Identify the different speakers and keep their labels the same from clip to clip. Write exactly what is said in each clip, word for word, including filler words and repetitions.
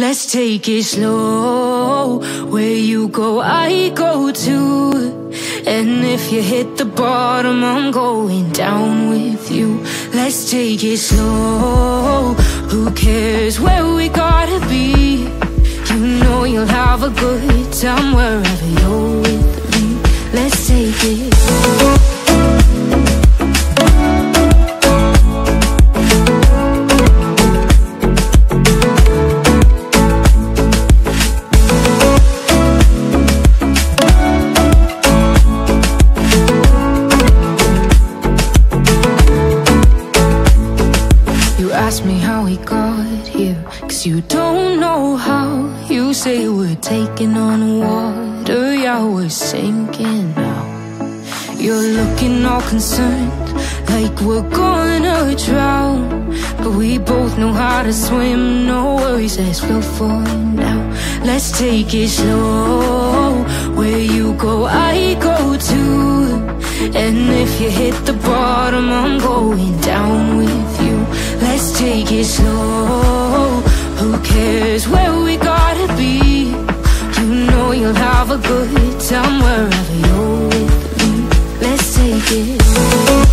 Speaker 1: Let's take it slow. Where you go, I go too. And if you hit the bottom, I'm going down with you. Let's take it slow. Who cares where we gotta be? You know you'll have a good time wherever you're with me. Let's take it slow. Ask me how we got here, cause you don't know how. You say we're taking on water, yeah, we're sinking now. You're looking all concerned, like we're gonna drown. But we both know how to swim, no worries, let's flow for now. Let's take it slow. Where you go, I go too. And if you hit the bottom, I'm going down with you. Let's take it slow. Who cares where we gotta be? You know you'll have a good time wherever you're with me. Let's take it slow.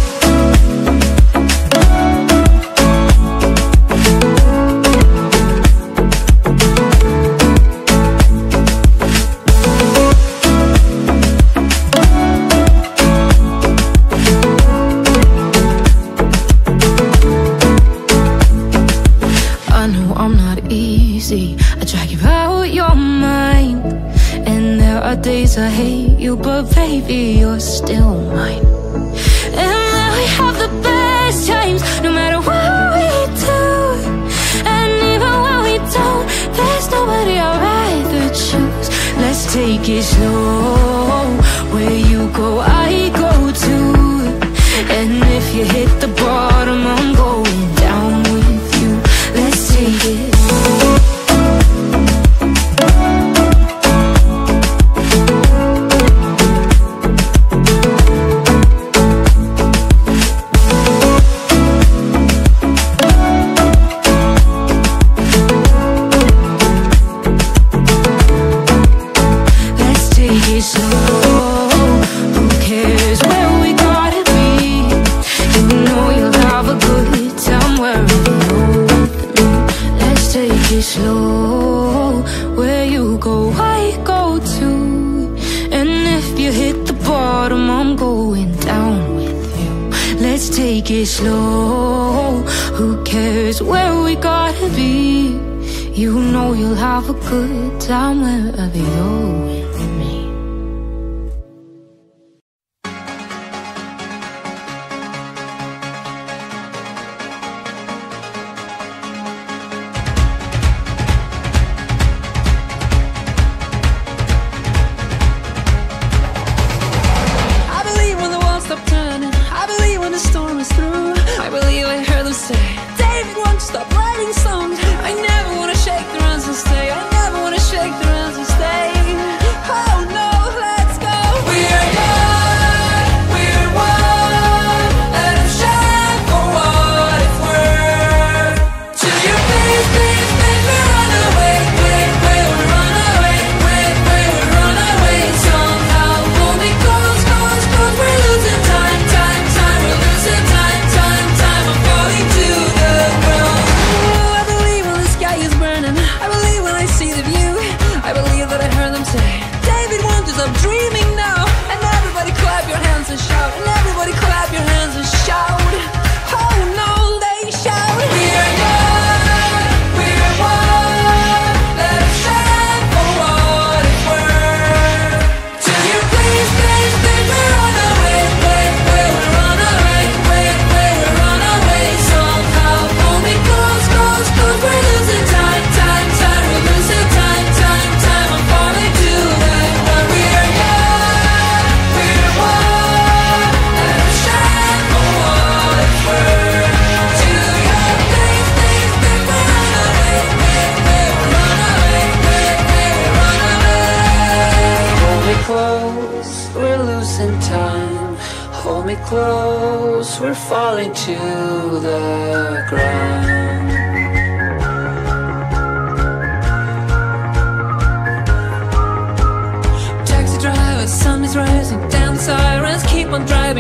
Speaker 1: I drag you out your mind, and there are days I hate you, but baby, you're still mine. And then we have the best times, no matter what we do. And even when we don't, there's nobody I'd rather choose. Let's take it slow. Where you go, I go too. And if you hit the bottom, I'm going down with you. Let's take it slow. Slow, where you go, I go too. And if you hit the bottom, I'm going down with you. Let's take it slow. Who cares where we gotta be? You know you'll have a good time wherever you're with me.
Speaker 2: close, we're falling to the ground.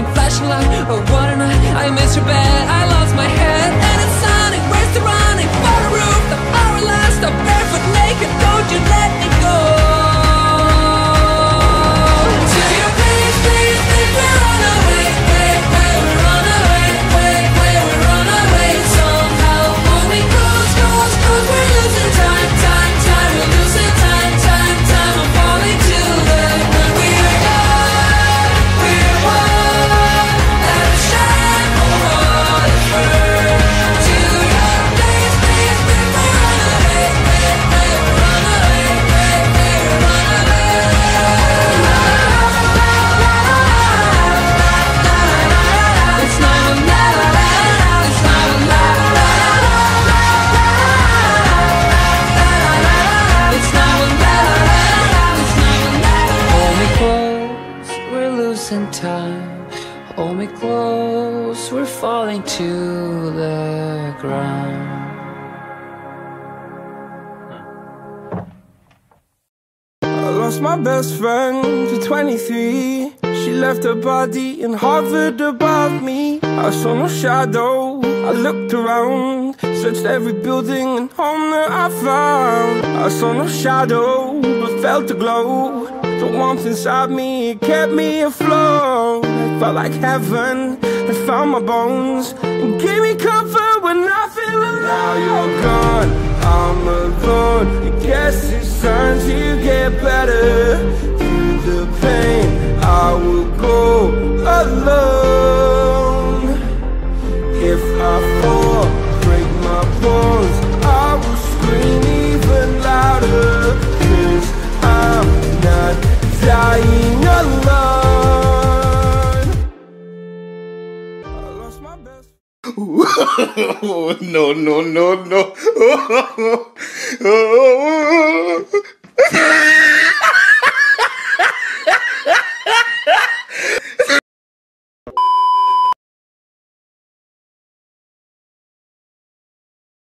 Speaker 2: flashing light. Oh, what a night, I missed your bed, I lost my head. And it's Sonic, race to running for the roof. The hour last, I'm barefoot naked, don't you let me go. To your place, please, please, we run away, wait, wait, we run away, wait, wait, we run away. Somehow, hold me close, close, close, we're losing time, time, time, we're losing time, time, time. I'm falling to the ground. We're one, we're one, let us shine for the first. To your place, please, please, we run away, wait, wait, we run away, wait, wait, we run away. It's not a lie, it's not a lie. It's not a lie, it's not a lie. Hold me close, we're losing time. Hold me close, we're falling to the ground.
Speaker 3: I lost my best friend to twenty-three. She left her body and hovered above me. I saw no shadow, I looked around, searched every building and home that I found. I saw no shadow, but felt a glow. The warmth inside me, it kept me afloat. It felt like heaven, it found my bones and gave me comfort when I feel alone. Now you're gone, I'm alone. I guess it's time to get better. Through the pain, I will go alone. If I fall, break my bones, I will scream even louder. Cause I'm not dying alone. I lost my best.
Speaker 4: No, no, no, no.